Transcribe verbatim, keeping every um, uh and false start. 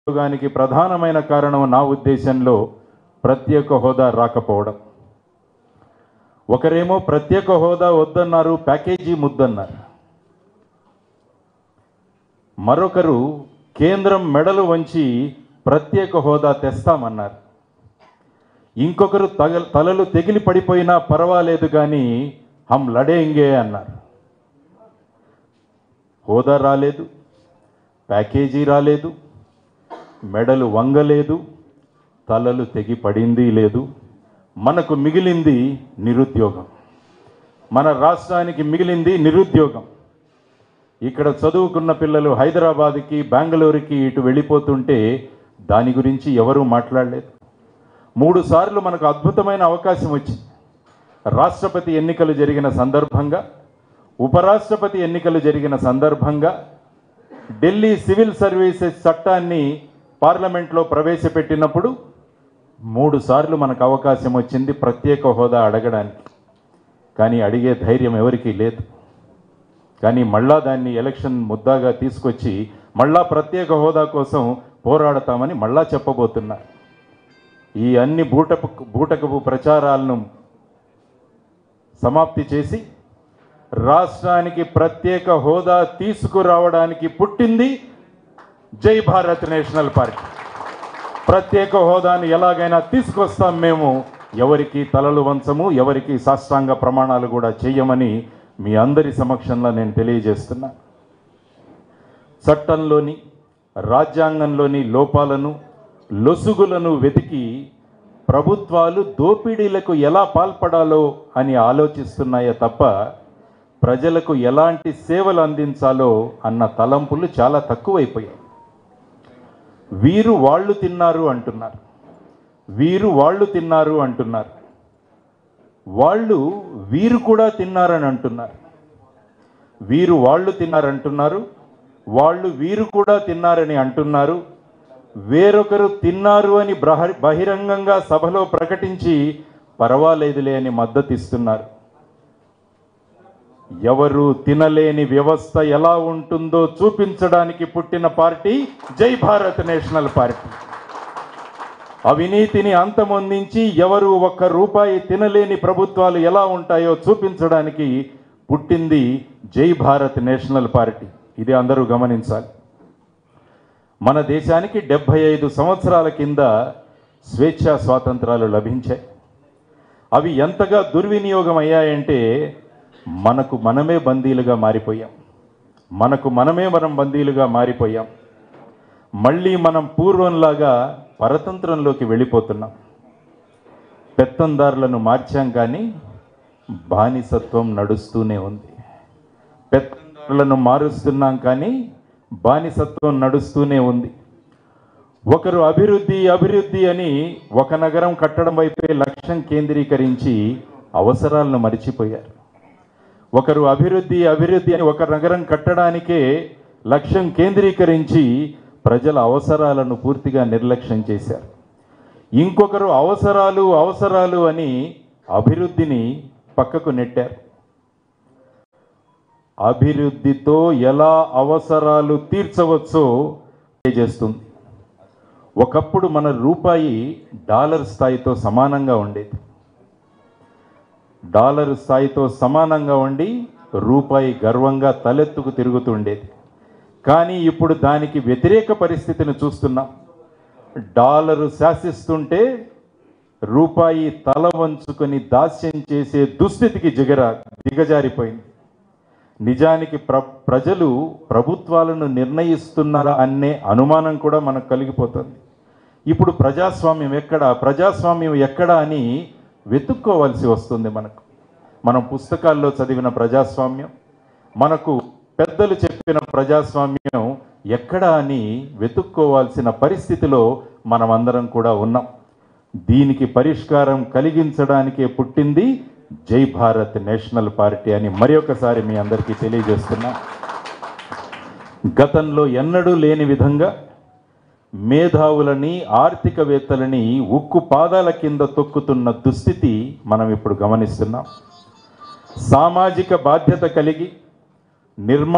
నిరుద్యోగానికి ప్రధానమైన కారణం నా ఉద్దేశంలో ప్రత్యేక హోదా రాకపోవడం. ఒకరేమో ప్రత్యేక హోదా వద్దన్నారు, ప్యాకేజీ ముద్దన్నారు. మరొకరు కేంద్రం మెడలు వంచి ప్రత్యేక హోదా తెస్తామన్నారు. ఇంకొకరు తగ తలలు తెగిలి పడిపోయినా పర్వాలేదు కానీ హం లడేంగే అన్నారు. హోదా రాలేదు, ప్యాకేజీ రాలేదు, మెడలు వంగలేదు, తలలు తెగి పడింది లేదు. మనకు మిగిలింది నిరుద్యోగం. మన రాష్ట్రానికి మిగిలింది నిరుద్యోగం. ఇక్కడ చదువుకున్న పిల్లలు హైదరాబాద్కి, బెంగళూరుకి ఇటు వెళ్ళిపోతుంటే దాని గురించి ఎవరూ మాట్లాడలేదు. మూడు సార్లు మనకు అద్భుతమైన అవకాశం వచ్చింది. రాష్ట్రపతి ఎన్నికలు జరిగిన సందర్భంగా, ఉపరాష్ట్రపతి ఎన్నికలు జరిగిన సందర్భంగా ఢిల్లీ సివిల్ సర్వీసెస్ చట్టాన్ని పార్లమెంట్లో ప్రవేశపెట్టినప్పుడు మూడు సార్లు మనకు అవకాశం వచ్చింది ప్రత్యేక హోదా అడగడానికి. కానీ అడిగే ధైర్యం ఎవరికీ లేదు. కానీ మళ్ళా దాన్ని ఎలక్షన్ ముద్దాగా తీసుకొచ్చి మళ్ళా ప్రత్యేక హోదా కోసం పోరాడతామని మళ్ళా చెప్పబోతున్నారు. ఈ అన్ని బూటపు బూటకపు ప్రచారాలను సమాప్తి చేసి రాష్ట్రానికి ప్రత్యేక హోదా తీసుకురావడానికి పుట్టింది జై భారత్ నేషనల్ పార్టీ. ప్రత్యేక హోదాను ఎలాగైనా తీసుకొస్తాం మేము. ఎవరికి తలలు వంచము, ఎవరికి సాష్టాంగ ప్రమాణాలు కూడా చేయమని మీ అందరి సమక్షంలో నేను తెలియజేస్తున్నా. చట్టంలోని, రాజ్యాంగంలోని లోపాలను, లొసుగులను వెతికి ప్రభుత్వాలు దోపిడీలకు ఎలా పాల్పడాలో అని ఆలోచిస్తున్నాయే తప్ప ప్రజలకు ఎలాంటి సేవలు అందించాలో అన్న తలంపులు చాలా తక్కువైపోయాయి. వీరు వాళ్ళు తిన్నారు అంటున్నారు, వీరు వాళ్ళు తిన్నారు అంటున్నారు, వాళ్ళు వీరు కూడా తిన్నారని అంటున్నారు. వీరు వాళ్ళు తిన్నారంటున్నారు, వాళ్ళు వీరు కూడా తిన్నారని అంటున్నారు. వేరొకరు తిన్నారు అని బహిరంగంగా సభలో ప్రకటించి పర్వాలేదులే అని మద్దతు ఇస్తున్నారు. ఎవరు తినలేని వ్యవస్థ ఎలా ఉంటుందో చూపించడానికి పుట్టిన పార్టీ జై భారత్ నేషనల్ పార్టీ. అవినీతిని అంతమొందించి ఎవరు ఒక్క రూపాయి తినలేని ప్రభుత్వాలు ఎలా ఉంటాయో చూపించడానికి పుట్టింది జై భారత్ నేషనల్ పార్టీ. ఇది అందరూ గమనించాలి. మన దేశానికి డెబ్భై ఐదు సంవత్సరాల కింద స్వేచ్ఛా స్వాతంత్రాలు లభించాయి. అవి ఎంతగా దుర్వినియోగం అయ్యాయంటే మనకు మనమే బందీలుగా మారిపోయాం. మనకు మనమే మనం బందీలుగా మారిపోయాం. మళ్ళీ మనం పూర్వంలాగా పరతంత్రంలోకి వెళ్ళిపోతున్నాం. పెత్తందారులను మార్చాం కానీ బానిసత్వం నడుస్తూనే ఉంది. పెత్తందారులను మారుస్తున్నాం కానీ బానిసత్వం నడుస్తూనే ఉంది. ఒకరు అభివృద్ధి అభివృద్ధి అని ఒక నగరం కట్టడం వైపే లక్ష్యం కేంద్రీకరించి అవసరాలను మరిచిపోయారు. ఒకరు అభివృద్ధి అభివృద్ధి అని ఒక నగరం కట్టడానికే లక్ష్యం కేంద్రీకరించి ప్రజల అవసరాలను పూర్తిగా నిర్లక్ష్యం చేశారు. ఇంకొకరు అవసరాలు అవసరాలు అని అభివృద్ధిని పక్కకు నెట్టారు. అభివృద్ధితో ఎలా అవసరాలు తీర్చవచ్చో తెలియజేస్తుంది. ఒకప్పుడు మన రూపాయి డాలర్ స్థాయితో సమానంగా ఉండేది. డాలర్ స్థాయితో సమానంగా ఉండి రూపాయి గర్వంగా తలెత్తుకు తిరుగుతుండేది. కానీ ఇప్పుడు దానికి వ్యతిరేక పరిస్థితిని చూస్తున్నాం. డాలరు శాసిస్తుంటే రూపాయి తల వంచుకొని దాస్యం చేసే దుస్థితికి జిగర దిగజారిపోయింది. నిజానికి ప్ర ప్రజలు ప్రభుత్వాలను నిర్ణయిస్తున్నారా అనే అనుమానం కూడా మనకు కలిగిపోతుంది. ఇప్పుడు ప్రజాస్వామ్యం ఎక్కడ, ప్రజాస్వామ్యం ఎక్కడ అని వెతుక్కోవాల్సి వస్తుంది. మనకు మనం పుస్తకాల్లో చదివిన ప్రజాస్వామ్యం, మనకు పెద్దలు చెప్పిన ప్రజాస్వామ్యం ఎక్కడ అని వెతుక్కోవాల్సిన పరిస్థితిలో మనమందరం కూడా ఉన్నాం. దీనికి పరిష్కారం కలిగించడానికే పుట్టింది జై భారత్ నేషనల్ పార్టీ అని మరి ఒకసారి మీ అందరికీ తెలియజేస్తున్నా. గతంలో ఎన్నడూ లేని విధంగా మేధావులని, ఆర్థికవేత్తలని ఉక్కు పాదాల కింద తొక్కుతున్న దుస్థితి మనం ఇప్పుడు గమనిస్తున్నాం. సామాజిక బాధ్యత కలిగి నిర్మా